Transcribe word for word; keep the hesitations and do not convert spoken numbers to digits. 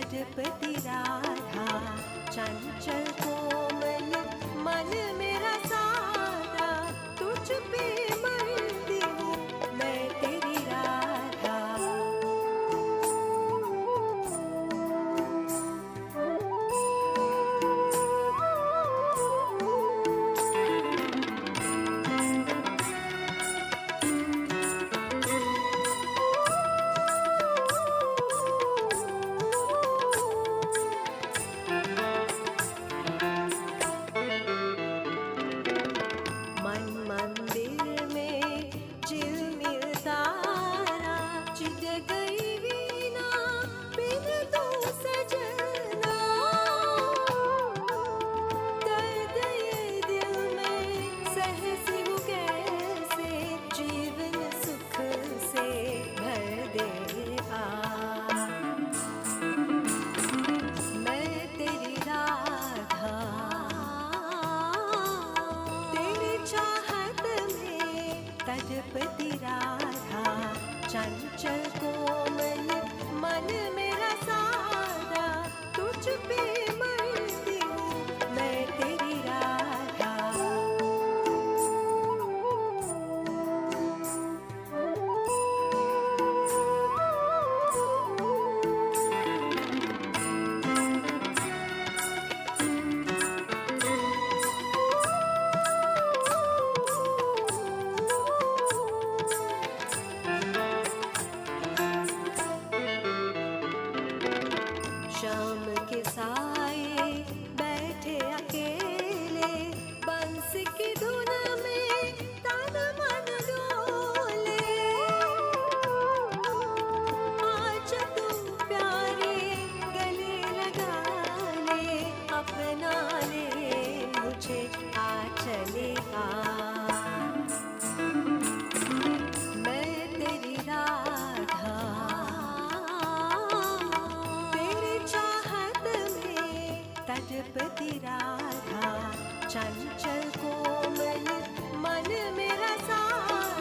तटपति राधा, चंचल कोमल मन मेरा सारा, तुझ पे मरती हूँ मैं तेरी राधा। तटपति राधा, चंचल कोमल मन मेरा सारा, तुझ पे मरती हूँ मैं तेरी राधा। शाम के साए बैठे अकेले, बंसी की धुन में तन मन डोले। आज तू प्यारे गले लगा ले, अपना ले मुझे आ चले आ। मैं तेरी राधा, तटपति राधा, चंचल कोमल मन मेरा सारा।